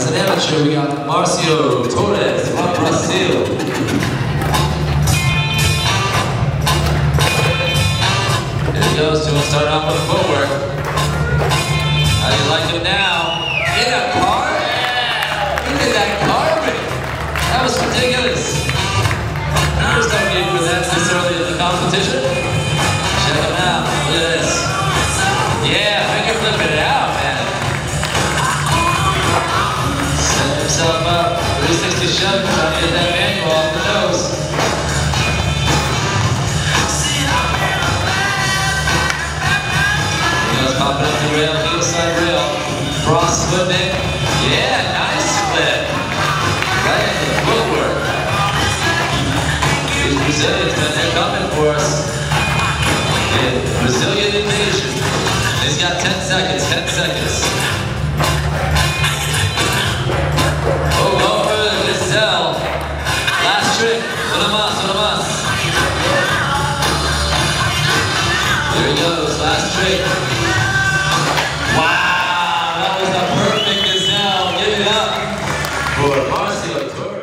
As an amateur, we got Marcio Torres from Brazil. Here he goes, to start off with footwork. How do you like him now? In a car? Look at that carving. That was ridiculous. There's no need for that this early in the competition. Check him out. Look at this. Yeah, finger flipping it out, man. Set himself up. 360 shove, trying to get that manual off the nose. He goes popping up the rail, heel side rail. Cross flipping. Yeah, nice flip. Right into the footwork. These Brazilians, man, they're coming for us. Yeah, Brazilian invasion. He's got 10 seconds, 10 seconds. Oh, over the Giselle. Last trick. Una más. There he goes, last trick. Wow, that was a perfect Giselle. Give it up for Marcio Torres.